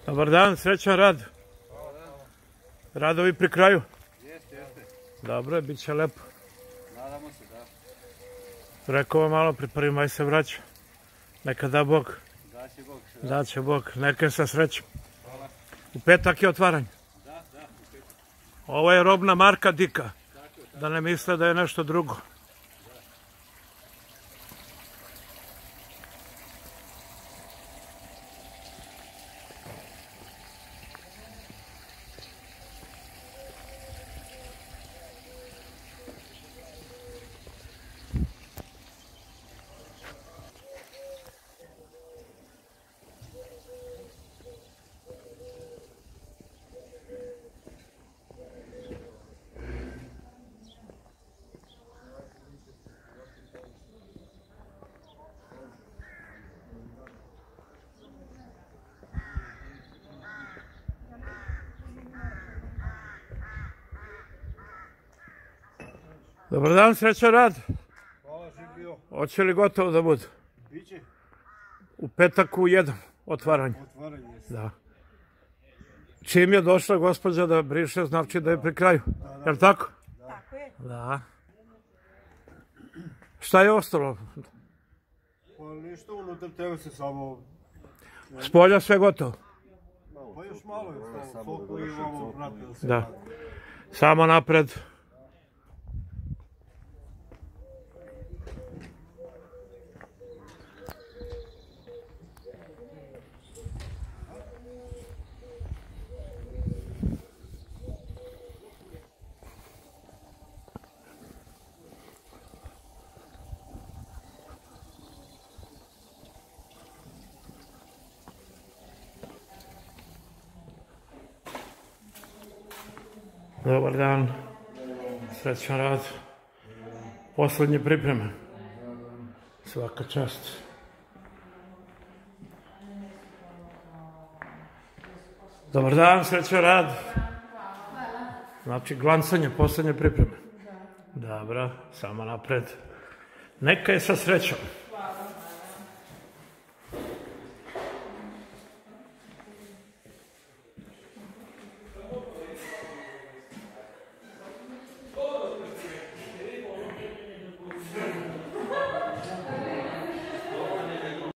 Dobar dan, srećan rad. Radovi pri kraju? Jeste. Dobro je, bit će lepo. Nadamo se, da. Rekao vam malo, pri 1. maj se vraća. Neka da Bog. Daće Bog. Daće Bog, neka je sa srećom. U petak je otvaranje. Da, u petak. Ovo je robna marka Dika. Da ne misle da je nešto drugo. Dobar dan, srećan rad. Hvala, živio. Hoće li gotovo da bude? Biće? U petak u 1, otvaranje. Otvaranje. Da. Čim je došla gospođa da briše, znači da je pri kraju. Je li tako? Tako je. Da. Šta je ostalo? Pa ništa, unutar tebe se samo... S polja sve gotovo? Pa još malo je ostalo. Foku i imamo pratili se. Da. Samo napred. Dobar dan, srećan rad, poslednje pripreme, svaka čast. Dobar dan, srećan rad, znači glancanje, poslednje pripreme. Dobro, samo napred, neka je sa srećom.